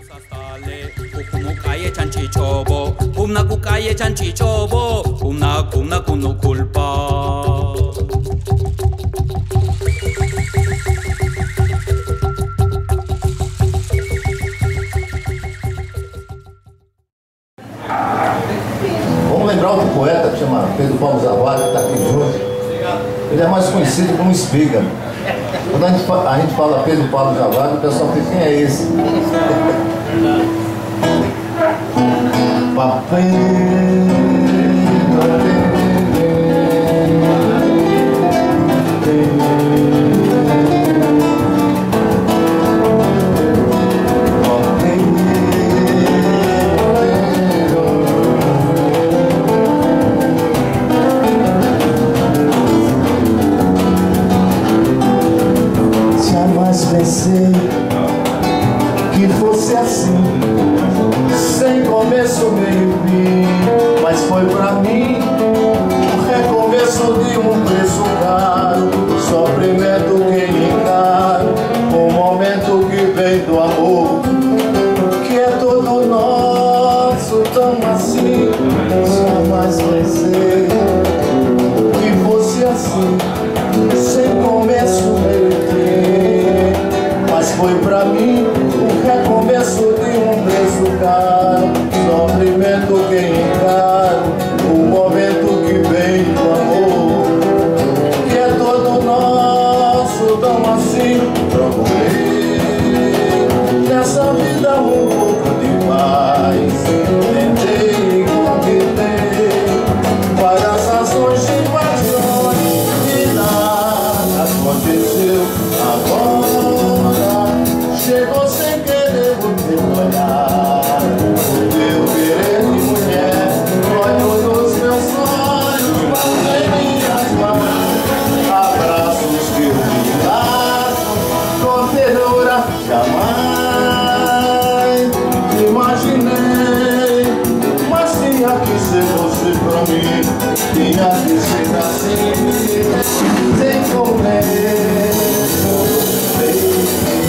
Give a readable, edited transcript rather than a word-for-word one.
Vamos lembrar outro poeta que chama Pedro Paulo Zavalli, que está aqui junto. Ele é mais conhecido como Espiga. Quando a gente fala Pedro Paulo Zavalli, o pessoal fica, quem é esse? Pensei que fosse assim, sem começo, meio e fim, mas foi pra mim o recomeço de um preço caro, sofrimento que encaro, o momento que vem do amor, que é todo nosso, tão assim. Jamais pensei que fosse assim, sem começo, meio e fim, mas foi pra mim o recomeço de um preço caro, sofrimento que encaro, o momento que vem do amor, que é todo nosso, tão assim. Procurei nessa vida um pouco demais, tentei e conquistei várias razões de paixões e nada aconteceu. Agora chegou sem querer o teu olhar, o teu querer de mulher, olho nos meus olhos, em minhas mãos, abraços que eu me laço com ternura. Jamais imaginei, mas tinha que ser você pra mim, tinha que ser assim, sem comer.